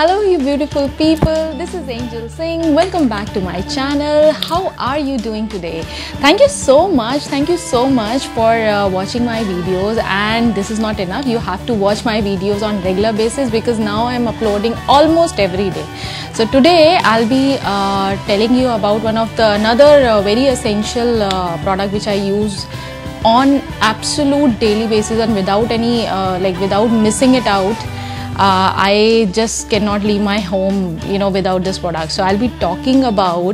Hello you beautiful people, this is Angel Singh. Welcome back to my channel. How are you doing today? Thank you so much for watching my videos. And this is not enough, you have to watch my videos on regular basis because now I'm uploading almost every day. So today I'll be telling you about another very essential product which I use on absolute daily basis and without any without missing it out. I just cannot leave my home, without this product. So I'll be talking about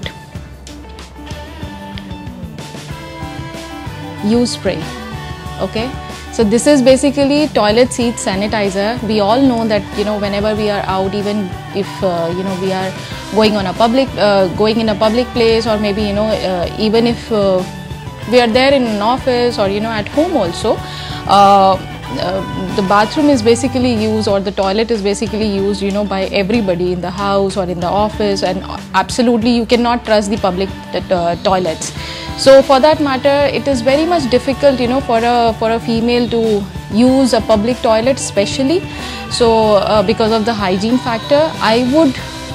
Uspray. Okay, so this is basically toilet seat sanitizer. We all know that whenever we are out, even if we are going in a public place, or maybe even if we are there in an office or at home also, the bathroom is basically used, or the toilet is basically used by everybody in the house or in the office, and absolutely you cannot trust the public toilets. So for that matter, it is very much difficult for a female to use a public toilet, especially so because of the hygiene factor. I would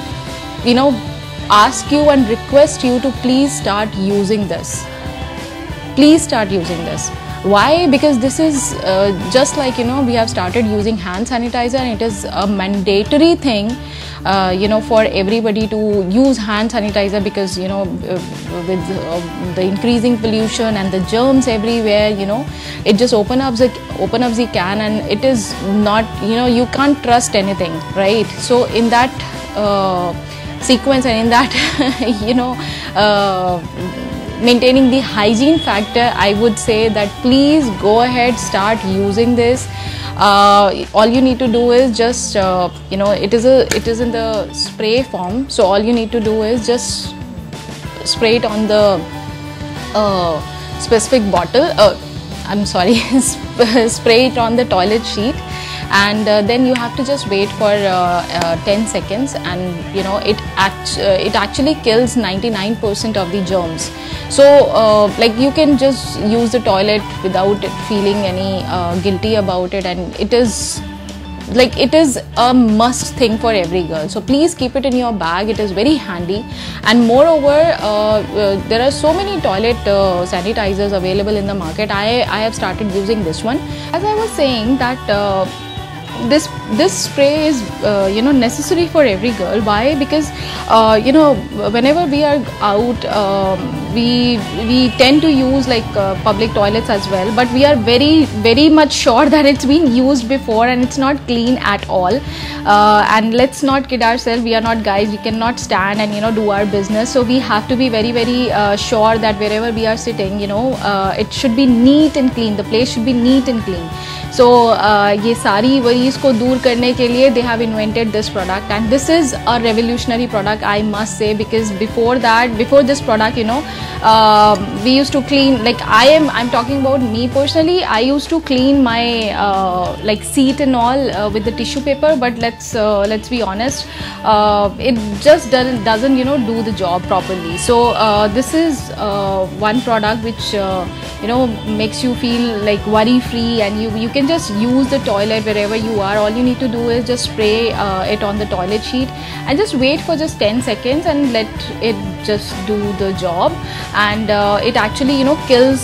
ask you and request you to please start using this. Please start using this. Why? Because this is just like we have started using hand sanitizer, and it is a mandatory thing for everybody to use hand sanitizer, because with the increasing pollution and the germs everywhere, it just open up the can, and it is not, you can't trust anything, right? So in that sequence and in that maintaining the hygiene factor, I would say that please go ahead, start using this. All you need to do is just it is in the spray form, so all you need to do is just spray it on the specific bottle. I'm sorry, spray it on the toilet sheet, and then you have to just wait for 10 seconds, and it actually kills 99% of the germs. So you can just use the toilet without feeling any guilty about it, and it is a must thing for every girl. So please keep it in your bag, it is very handy. And moreover, there are so many toilet sanitizers available in the market. I have started using this one. As I was saying that this spray is necessary for every girl. Why? Because whenever we are out, we tend to use public toilets as well, but we are very much sure that it's been used before and it's not clean at all. And let's not kid ourselves, we are not guys, we cannot stand and do our business. So we have to be very sure that wherever we are sitting, it should be neat and clean, the place should be neat and clean. So ये सारी worries को दूर करने के लिए they have invented this product, and this is a revolutionary product, I must say, because before this product, we used to clean, I'm talking about me personally. I used to clean my seat and all with the tissue paper, but let's be honest, it just doesn't do the job properly. So this is one product which makes you feel worry free, and you can just use the toilet wherever you are. All you need to do is just spray it on the toilet sheet and just wait for just 10 seconds and let it just do the job. And it actually kills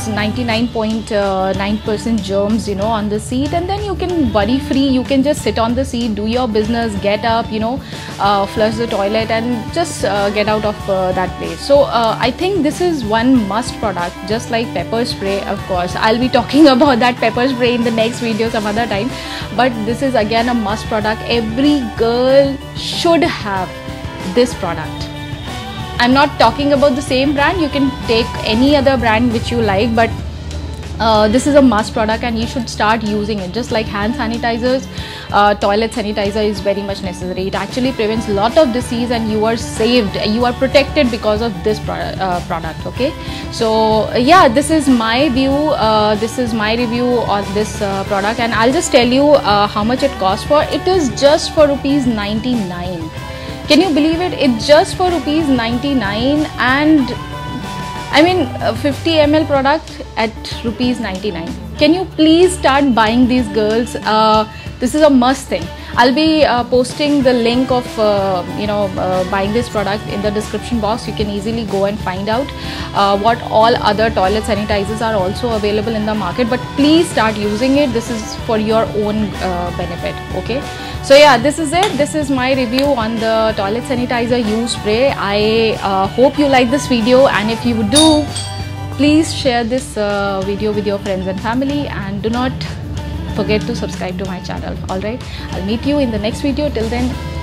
99.9% germs on the seat, and then you can worry free, you can just sit on the seat, do your business, get up, flush the toilet, and just get out of that place. So I think this is one must product, just like pepper spray. Of course, I'll be talking about that pepper spray in the next video some other time, but this is again a must product. Every girl should have this product. I'm not talking about the same brand, you can take any other brand which you like, but this is a must product and you should start using it. Just like hand sanitizers, toilet sanitizer is very much necessary. It actually prevents a lot of disease, and you are saved, you are protected because of this product. Okay, so yeah, this is my view, this is my review on this product, and I'll just tell you how much it costs for. It is just for ₹99. Can you believe it? It's just for ₹99, and I mean 50 ml product at ₹99. Can you please start buying these, girls? This is a must thing. I'll be posting the link of buying this product in the description box. You can easily go and find out what all other toilet sanitizers are also available in the market, but please start using it. This is for your own benefit. Okay, so yeah, this is it. This is my review on the toilet sanitizer Uspray. I hope you like this video, and if you do, please share this video with your friends and family, and do not forget to subscribe to my channel. Alright, I'll meet you in the next video. Till then,